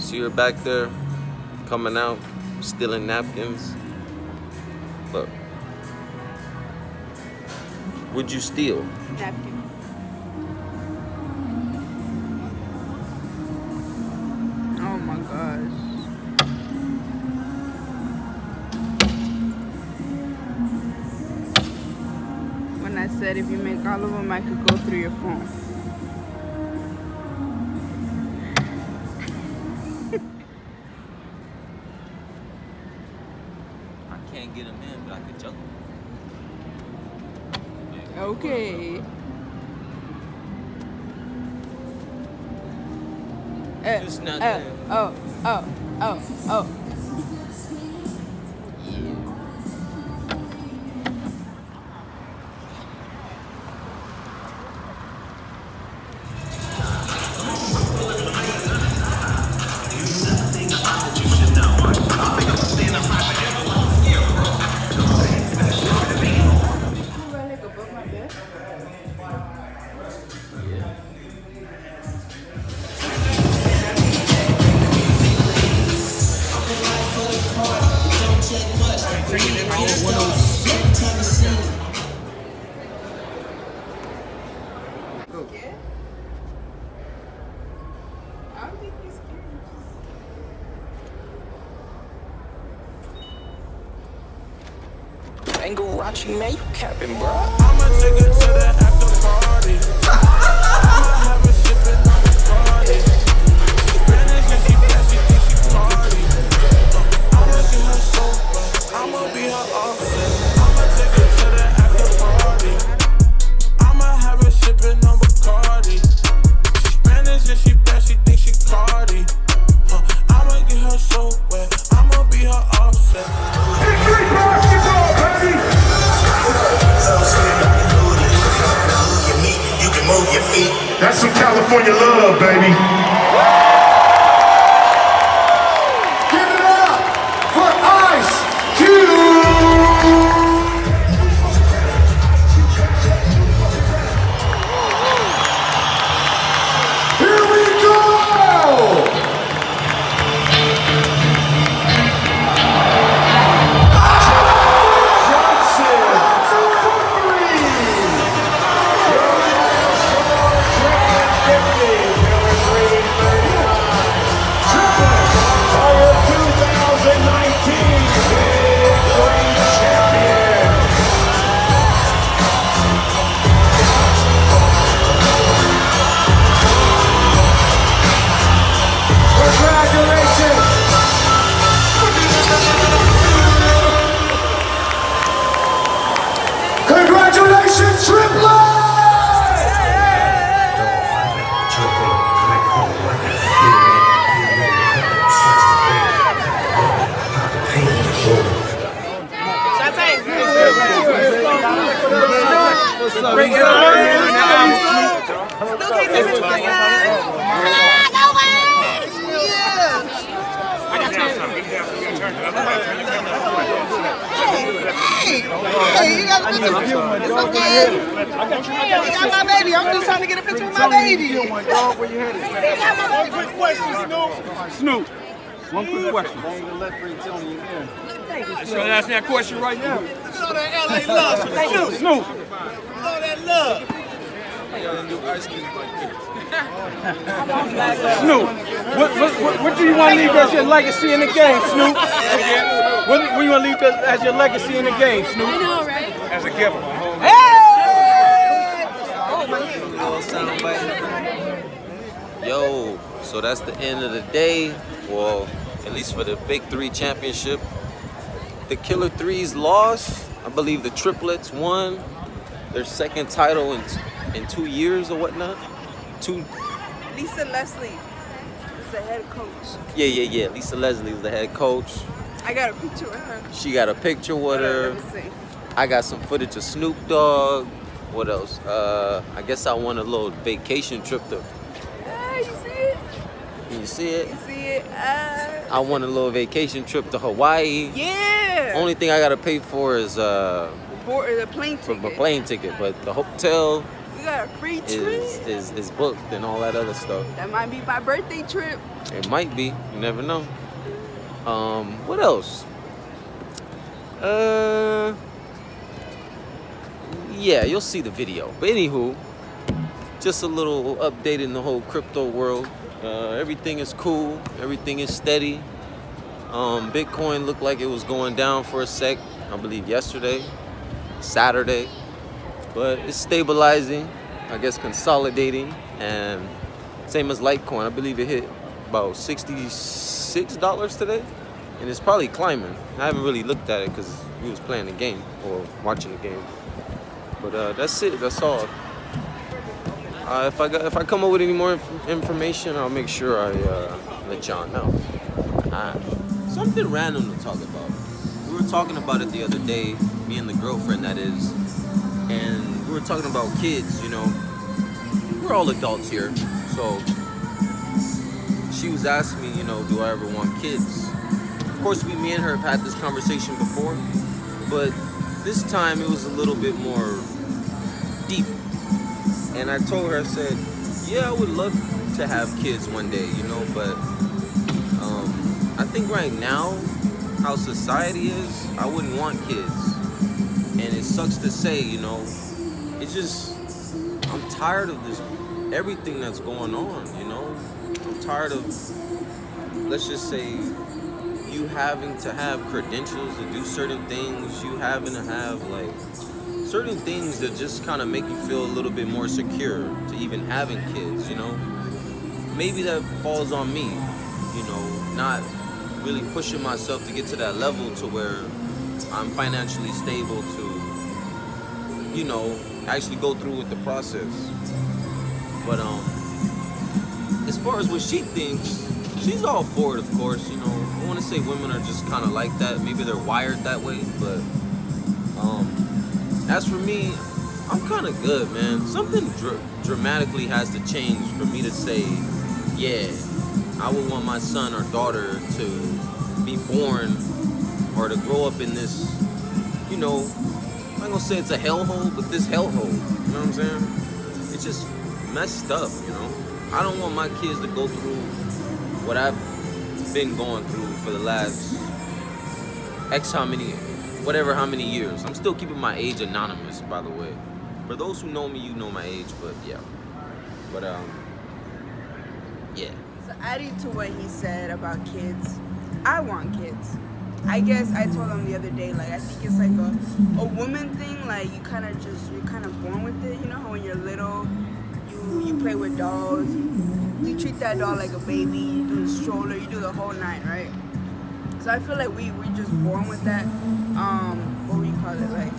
See her back there, coming out, stealing napkins. Look. Would you steal? Napkin. Oh my gosh. When I said if you make all of them, I could go through your phone. I can't get them in, but I could juggle. Okay. It's not there. Oh. Ain't Gladden, man, you capping, bro. I'ma take it to the after party. I'ma have her sipping on the party. Spanish and she bad, she thinks she party. I'ma get her sober, I'ma be her offset. I'ma take it to the after party. I'ma have her sipping on Bacardi. She Spanish and she bad, she thinks she party. I'ma get her sober, I'ma be her offset. That's some California love, baby. Give it up for Ice Cube. Here we go. Congratulations, Triplet! Bring it on. Hey, you got a picture. It's okay. You got my baby. I'm just trying to get a picture with my baby. Where you headed? One quick question, Snoop. One quick question. I'm gonna ask that question right now. Look at all that LA love. Snoop. Look at all that love. Snoop, what do you want to leave as your legacy in the game, Snoop? What do you want to leave as your legacy in the game, Snoop? I know, right? As a giver. Yo, so that's the end of the day. Well, at least for the Big Three Championship. The Killer Threes lost. I believe the Triplets won their second title in 2 years or whatnot. Lisa Leslie is the head coach. Yeah. Lisa Leslie is the head coach. I got a picture with her. She got a picture with her. Let me see. I got some footage of Snoop Dogg. What else? I guess I won a little vacation trip to. You see it? Can you see it? You see it? I won a little vacation trip to Hawaii. Yeah. Only thing I gotta pay for is The plane ticket. the plane ticket, but the hotel, got a free trip. is booked and all that other stuff. That might be my birthday trip. It might be. You never know. What else? Yeah, you'll see the video. But anywho, just a little update in the whole crypto world. Everything is cool. Everything is steady. Bitcoin looked like it was going down for a sec, I believe yesterday, Saturday. But it's stabilizing, I guess consolidating. And same as Litecoin, I believe it hit about $66 today. And it's probably climbing. I haven't really looked at it because we was playing the game or watching the game. But that's it. That's all. If I come up with any more information, I'll make sure I let y'all know. Something random to talk about. We were talking about it the other day, me and the girlfriend that is, and we were talking about kids. You know, we're all adults here, so she was asking me, you know, do I ever want kids? Of course, me and her have had this conversation before, but this time it was a little bit more deep. And I told her, I said, yeah, I would love to have kids one day, you know, but I think right now, how society is, I wouldn't want kids. And it sucks to say, you know, it's just, I'm tired of this, everything that's going on, you know? I'm tired of, let's just say, you having to have credentials to do certain things, you having to have, like, certain things that just kind of make you feel a little bit more secure to even having kids, you know? Maybe that falls on me, you know, not really pushing myself to get to that level to where I'm financially stable to, you know, actually go through with the process. But as far as what she thinks, she's all for it, of course, you know. I want to say women are just kind of like that. Maybe they're wired that way, but as for me, I'm kind of good, man. Something dramatically has to change for me to say, yeah, I would want my son or daughter to be born or to grow up in this, you know, I'm not gonna say it's a hellhole, but this hellhole, you know what I'm saying? It's just messed up, you know? I don't want my kids to go through what I've been going through for the last how many years. I'm still keeping my age anonymous, by the way. For those who know me, you know my age, but yeah. But yeah. So adding to what he said about kids, I want kids. I guess I told him the other day, like, I think it's like a woman thing, like you're kind of born with it, you know how when you're little, you play with dolls, you treat that doll like a baby, you do the stroller, you do the whole nine, right? So I feel like we're just born with that, what do you call it, like,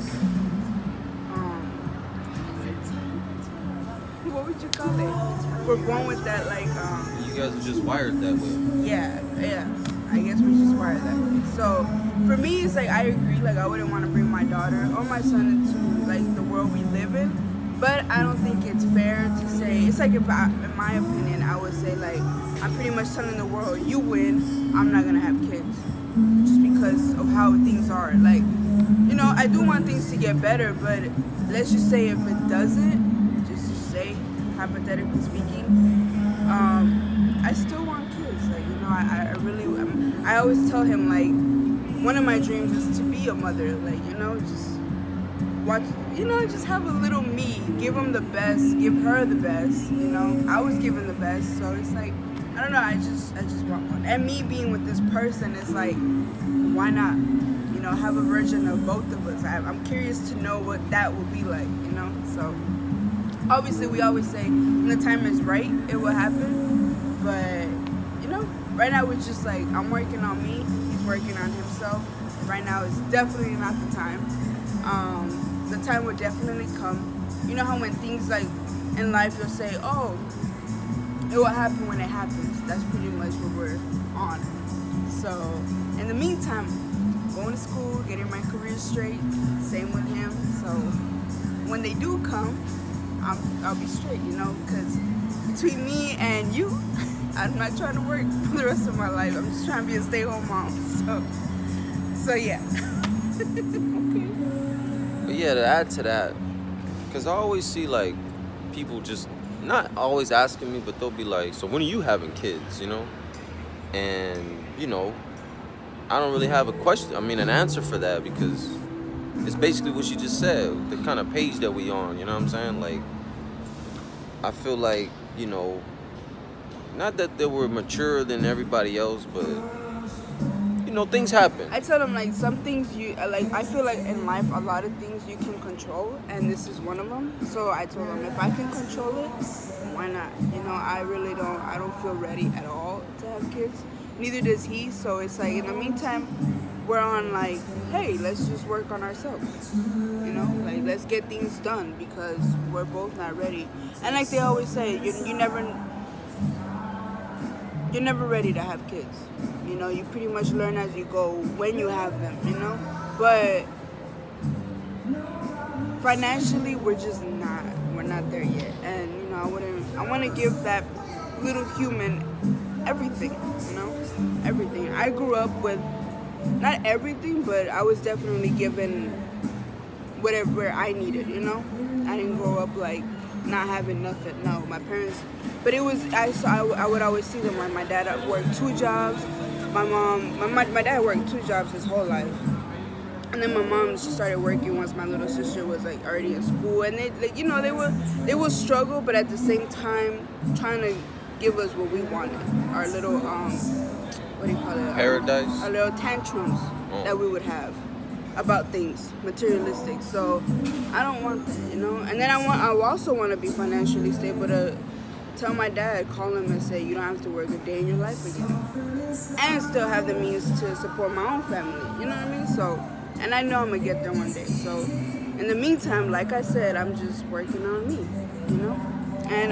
what would you call it? We're born with that, like, you guys are just wired that way. Yeah, I guess we're just wired that way. So for me, it's like, I agree, like, I wouldn't want to bring my daughter or my son into, like, the world we live in. But I don't think it's fair to say, it's like, if I, in my opinion, I would say, like, I'm pretty much telling the world, you win, I'm not going to have kids. Just because of how things are. Like, you know, I do want things to get better, but let's just say if it doesn't, just to say, hypothetically speaking, I still want kids. Like, you know, I always tell him, like, one of my dreams is to be a mother. Like, you know, just watch, you know, just have a little me, give them the best, give her the best, you know. I was given the best, so it's like, I don't know, I just want one. And me being with this person is like, why not, you know, have a version of both of us. I'm curious to know what that would be like, you know. So obviously we always say when the time is right, it will happen. But, you know, right now it's just like, I'm working on me, he's working on himself. Right now is definitely not the time. The time will definitely come. You know how when things like in life you'll say, oh, it will happen when it happens. That's pretty much what we're on. So in the meantime, going to school, getting my career straight, same with him. So when they do come, I'll be straight, you know, because between me and you, I'm not trying to work for the rest of my life. I'm just trying to be a stay-at-home mom. So yeah. Okay. But yeah, to add to that, because I always see, like, people just not always asking me, but they'll be like, so when are you having kids, you know? And, you know, I don't really have an answer for that, because it's basically what you just said, the kind of page that we on, you know what I'm saying? Like, I feel like, you know, not that they were mature than everybody else, but, you know, things happen. I tell them, like, some things I feel like in life, a lot of things you can control, and this is one of them. So I told them, if I can control it, why not? You know, I don't feel ready at all to have kids. Neither does he. So it's like, in the meantime, we're on like, hey, let's just work on ourselves. You know, like, let's get things done, because we're both not ready. And like they always say, you're never ready to have kids. You know, you pretty much learn as you go when you have them, you know? But financially, we're not there yet. And, you know, I want to give that little human everything, you know? Everything. I grew up with, not everything, but I was definitely given whatever I needed, you know? I didn't grow up like not having nothing. No, my parents, but it was, I would always see them. Like, my dad worked 2 jobs. My dad worked 2 jobs his whole life. And then my mom, she started working once my little sister was like already in school. And they, like, you know, they would struggle, but at the same time trying to give us what we wanted. Our little, what do you call it? Paradise? Our little tantrums that we would have about things, materialistic. So I don't want that, you know? And then I also want to be financially stable, to tell my dad, call him and say, you don't have to work a day in your life again. And still have the means to support my own family, you know what I mean? So, and I know I'm going to get there one day. So in the meantime, like I said, I'm just working on me, you know? And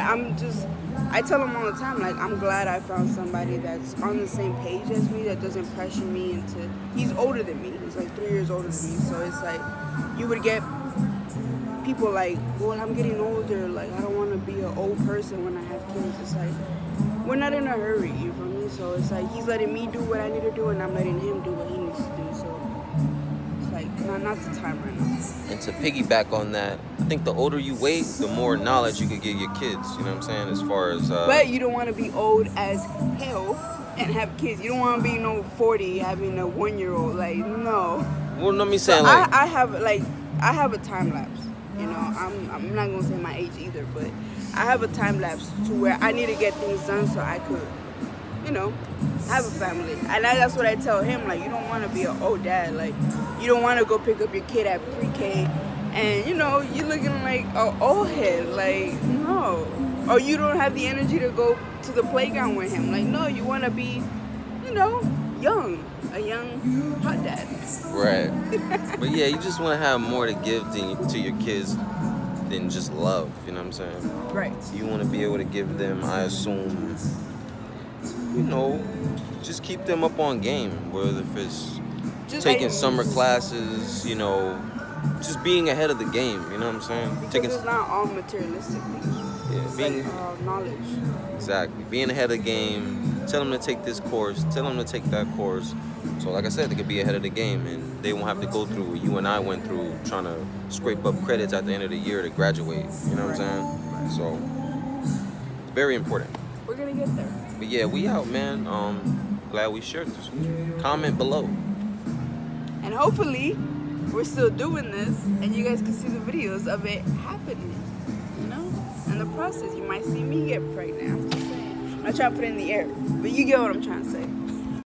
I tell him all the time, like, I'm glad I found somebody that's on the same page as me, that doesn't pressure me into, he's older than me. He's like 3 years older than me. So it's like, you would get people like, well, I'm getting older, like, I don't want to be an old person when I have kids. It's like, we're not in a hurry, you feel me? So it's like, he's letting me do what I need to do, and I'm letting him do what he needs to do. So it's like, not the time right now. And to piggyback on that, I think the older you wait, the more knowledge you could give your kids, you know what I'm saying, as far as... But you don't want to be old as hell and have kids. You don't want to be 40 having a 1-year-old, like, no. Well, no, me saying, so like... I have a time lapse. You know, I'm not gonna say my age either, but I have a time lapse to where I need to get things done so I could, you know, have a family. And that's what I tell him, like, you don't want to be an old dad. Like, you don't want to go pick up your kid at pre-K and, you know, you're looking like an old head. Like, no. Or you don't have the energy to go to the playground with him. Like, no, you want to be, you know, young. A young hot dad. Right. But yeah, you just want to have more to give to your kids than just love, you know what I'm saying? Right. You want to be able to give them, I assume, you know, just keep them up on game, whether if it's just taking summer classes, you know, just being ahead of the game, you know what I'm saying? Because it's not all materialistic things. Yeah, it's being like, knowledge. Exactly. Being ahead of the game, tell them to take this course, tell them to take that course. So like I said, they could be ahead of the game and they won't have to go through what you and I went through trying to scrape up credits at the end of the year to graduate. You know what I'm saying? So, very important. We're going to get there. But yeah, we out, man. Glad we shared this with you. Comment below. And hopefully, we're still doing this and you guys can see the videos of it happening. You know? In the process, you might see me get pregnant. I'm just saying. I'm not trying to put it in the air, but you get what I'm trying to say.